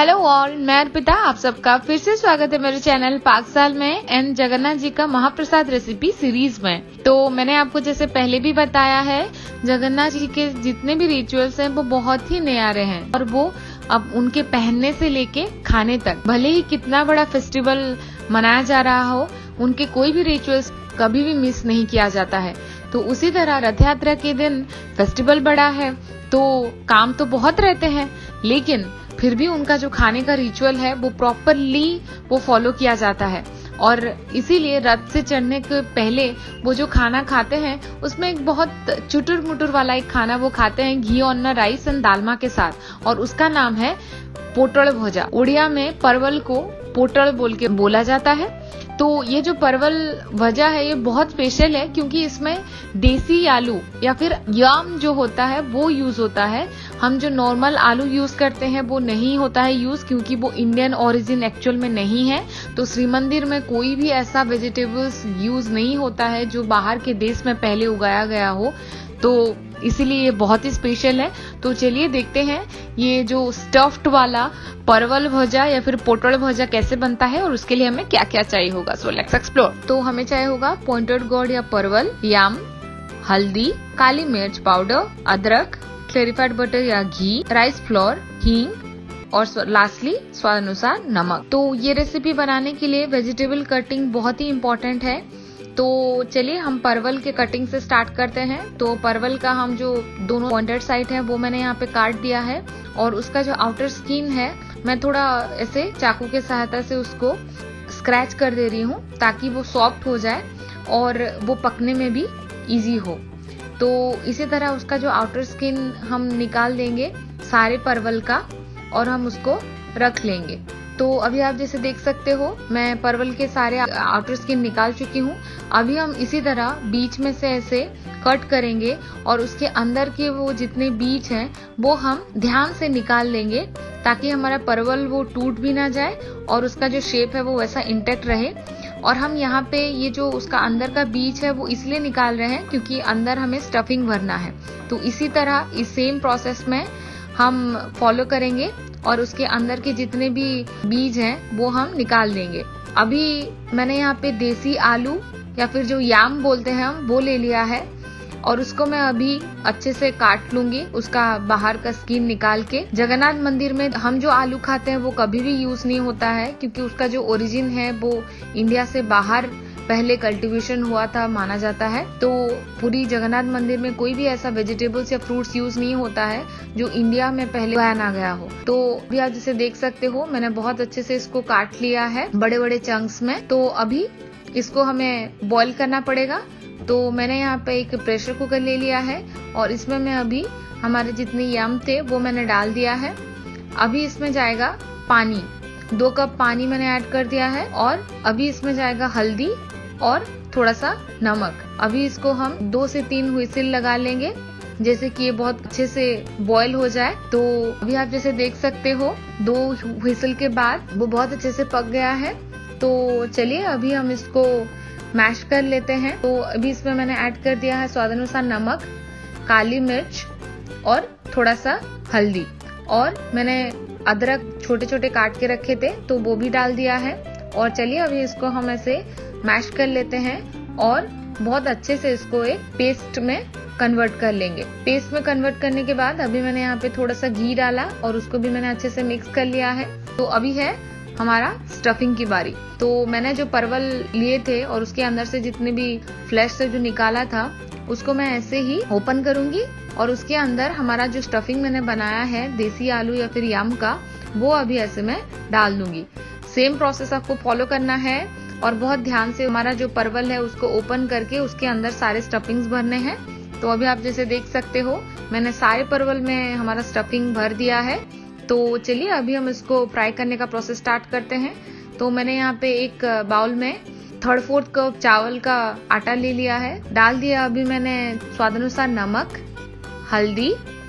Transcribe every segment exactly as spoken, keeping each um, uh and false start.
Hello all, मैं अर्पिता, आप सबका फिर से स्वागत है मेरे चैनल पाकसाल में एंड जगन्नाथ जी का महाप्रसाद रेसिपी सीरीज में। तो मैंने आपको जैसे पहले भी बताया है, जगन्नाथ जी के जितने भी रिचुअल्स हैं वो बहुत ही न्यारे हैं और वो अब उनके पहनने से लेके खाने तक, भले ही कितना बड़ा फेस्टिवल मनाया जा रहा हो, उनके कोई भी रिचुअल्स कभी भी मिस नहीं किया जाता है। तो उसी तरह रथ यात्रा के दिन फेस्टिवल बड़ा है तो काम तो बहुत रहते हैं, लेकिन फिर भी उनका जो खाने का रिचुअल है वो प्रॉपरली वो फॉलो किया जाता है। और इसीलिए रथ से चढ़ने के पहले वो जो खाना खाते हैं उसमें एक बहुत चुटुर मुटुर वाला एक खाना वो खाते हैं, ghee on rice and dalma के साथ, और उसका नाम है पोटल भजा। उड़िया में परवल को पोटल बोल के बोला जाता है। तो ये जो परवल भजा है ये बहुत स्पेशल है क्योंकि इसमें देसी आलू या फिर याम जो होता है वो यूज होता है। हम जो नॉर्मल आलू यूज करते हैं वो नहीं होता है यूज, क्योंकि वो इंडियन ओरिजिन एक्चुअल में नहीं है। तो श्री मंदिर में कोई भी ऐसा वेजिटेबल्स यूज नहीं होता है जो बाहर के देश में पहले उगाया गया हो, तो इसीलिए ये बहुत ही स्पेशल है। तो चलिए देखते हैं ये जो स्टफ्ड वाला परवल भजा या फिर पोटल भजा कैसे बनता है और उसके लिए हमें क्या क्या चाहिए होगा। So let's explore. तो हमें चाहिए होगा पॉइंटेड गोर्ड या परवल, याम, हल्दी, काली मिर्च पाउडर, अदरक, क्लेरिफाइड बटर या घी, राइस फ्लोर, हींग और लास्टली स्वाद अनुसार नमक। तो ये रेसिपी बनाने के लिए वेजिटेबल कटिंग बहुत ही इम्पोर्टेंट है। तो चलिए हम परवल के कटिंग से स्टार्ट करते हैं। तो परवल का हम जो दोनों पॉइंटेड साइड है वो मैंने यहाँ पे काट दिया है, और उसका जो आउटर स्किन है मैं थोड़ा ऐसे चाकू के सहायता से उसको स्क्रैच कर दे रही हूँ ताकि वो सॉफ्ट हो जाए और वो पकने में भी इजी हो। तो इसी तरह उसका जो आउटर स्किन हम निकाल देंगे सारे परवल का और हम उसको रख लेंगे। तो अभी आप जैसे देख सकते हो मैं परवल के सारे आउटर स्किन निकाल चुकी हूँ। अभी हम इसी तरह बीच में से ऐसे कट करेंगे और उसके अंदर के वो जितने बीज हैं वो हम ध्यान से निकाल लेंगे ताकि हमारा परवल वो टूट भी ना जाए और उसका जो शेप है वो वैसा इंटैक्ट रहे। और हम यहाँ पे ये जो उसका अंदर का बीज है वो इसलिए निकाल रहे हैं क्योंकि अंदर हमें स्टफिंग भरना है। तो इसी तरह इस सेम प्रोसेस में हम फॉलो करेंगे और उसके अंदर के जितने भी बीज हैं वो हम निकाल देंगे। अभी मैंने यहाँ पे देसी आलू या फिर जो याम बोलते हैं हम वो ले लिया है और उसको मैं अभी अच्छे से काट लूंगी, उसका बाहर का स्किन निकाल के। जगन्नाथ मंदिर में हम जो आलू खाते हैं वो कभी भी यूज नहीं होता है क्योंकि उसका जो ओरिजिन है वो इंडिया से बाहर पहले कल्टीवेशन हुआ था माना जाता है। तो पुरी जगन्नाथ मंदिर में कोई भी ऐसा वेजिटेबल्स या फ्रूट्स यूज नहीं होता है जो इंडिया में पहले उगाया ना गया हो। तो अभी आप जैसे देख सकते हो मैंने बहुत अच्छे से इसको काट लिया है बड़े बड़े चंक्स में। तो अभी इसको हमें बॉईल करना पड़ेगा। तो मैंने यहाँ पे एक प्रेशर कुकर ले लिया है और इसमें मैं अभी हमारे जितने यम थे वो मैंने डाल दिया है। अभी इसमें जाएगा पानी, दो कप पानी मैंने ऐड कर दिया है, और अभी इसमें जाएगा हल्दी और थोड़ा सा नमक। अभी इसको हम दो से तीन व्हिसिल लगा लेंगे जैसे कि ये बहुत अच्छे से बॉईल हो जाए। तो अभी आप जैसे देख सकते हो दो व्हिसिल के बाद वो बहुत अच्छे से पक गया है। तो चलिए अभी हम इसको मैश कर लेते हैं। तो अभी इसमें मैंने ऐड कर दिया है स्वाद अनुसार नमक, काली मिर्च और थोड़ा सा हल्दी, और मैंने अदरक छोटे छोटे काट के रखे थे तो वो भी डाल दिया है। और चलिए अभी इसको हम ऐसे मैश कर लेते हैं और बहुत अच्छे से इसको एक पेस्ट में कन्वर्ट कर लेंगे। पेस्ट में कन्वर्ट करने के बाद अभी मैंने यहाँ पे थोड़ा सा घी डाला और उसको भी मैंने अच्छे से मिक्स कर लिया है। तो अभी है हमारा स्टफिंग की बारी। तो मैंने जो परवल लिए थे और उसके अंदर से जितने भी फ्लैश से जो निकाला था उसको मैं ऐसे ही ओपन करूंगी और उसके अंदर हमारा जो स्टफिंग मैंने बनाया है देसी आलू या फिर याम का वो अभी ऐसे मैं डाल दूंगी। सेम प्रोसेस आपको फॉलो करना है और बहुत ध्यान से हमारा जो परवल है उसको ओपन करके उसके अंदर सारे स्टफिंग्स भरने हैं। तो अभी आप जैसे देख सकते हो मैंने सारे परवल में हमारा स्टफिंग भर दिया है। तो चलिए अभी हम इसको फ्राई करने का प्रोसेस स्टार्ट करते हैं। तो मैंने यहाँ पे एक बाउल में थर्ड फोर्थ कप चावल का आटा ले लिया है, डाल दिया अभी मैंने स्वाद अनुसार नमक, हल्दी,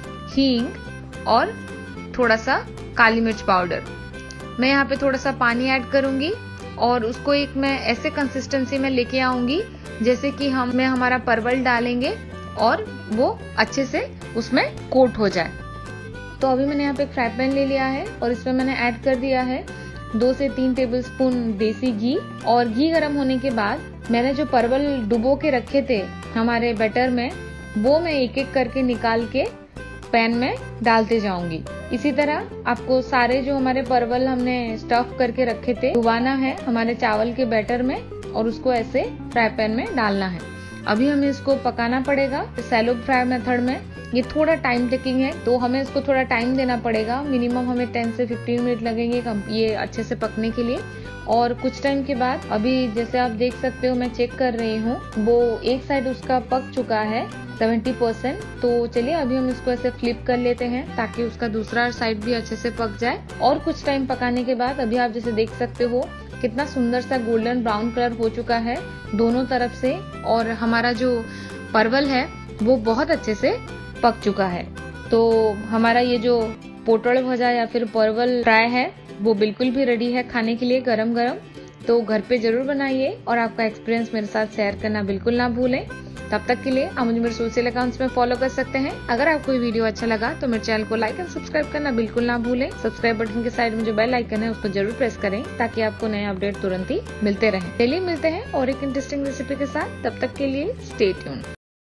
हींग और थोड़ा सा काली मिर्च पाउडर। मैं यहाँ पे थोड़ा सा पानी ऐड करूंगी और उसको एक मैं ऐसे कंसिस्टेंसी में लेके आऊंगी जैसे कि हम में हमारा परवल डालेंगे और वो अच्छे से उसमें कोट हो जाए। तो तो अभी मैंने यहाँ पे एक फ्राई पैन ले लिया है और इसमें मैंने ऐड कर दिया है दो से तीन टेबलस्पून देसी घी। और घी गर्म होने के बाद मैंने जो परवल डुबो के रखे थे हमारे बैटर में, वो मैं एक एक करके निकाल के पैन में डालते जाऊंगी। इसी तरह आपको सारे जो हमारे परवल हमने स्टफ करके रखे थे डुबाना है हमारे चावल के बैटर में और उसको ऐसे फ्राई पैन में डालना है। अभी हमें इसको पकाना पड़ेगा सैलो फ्राई मेथड में। ये थोड़ा टाइम टेकिंग है तो हमें इसको थोड़ा टाइम देना पड़ेगा। मिनिमम हमें टेन से फिफ्टीन मिनट लगेंगे ये अच्छे से पकने के लिए। और कुछ टाइम के बाद अभी जैसे आप देख सकते हो मैं चेक कर रही हूँ, वो एक साइड उसका पक चुका है सेवेंटी परसेंट। तो चलिए अभी हम इसको ऐसे फ्लिप कर लेते हैं ताकि उसका दूसरा साइड भी अच्छे से पक जाए। और कुछ टाइम पकाने के बाद अभी आप जैसे देख सकते हो कितना सुंदर सा गोल्डन ब्राउन कलर हो चुका है दोनों तरफ से, और हमारा जो परवल है वो बहुत अच्छे से पक चुका है। तो हमारा ये जो पोटल भजा या फिर परवल फ्राई है वो बिल्कुल भी रेडी है खाने के लिए गरम गरम। तो घर पे जरूर बनाइए और आपका एक्सपीरियंस मेरे साथ शेयर करना बिल्कुल ना भूलें। तब तक के लिए आप मुझे मेरे सोशल अकाउंट्स में फॉलो कर सकते हैं। अगर आपको ये वीडियो अच्छा लगा तो मेरे चैनल को लाइक एंड सब्सक्राइब करना बिल्कुल ना भूलें। सब्सक्राइब बटन के साइड में जो बेल आइकन है उसको जरूर प्रेस करें ताकि आपको नए अपडेट तुरंत ही मिलते रहें। चलिए मिलते हैं और एक इंटरेस्टिंग रेसिपी के साथ, तब तक के लिए स्टे ट्यून्ड।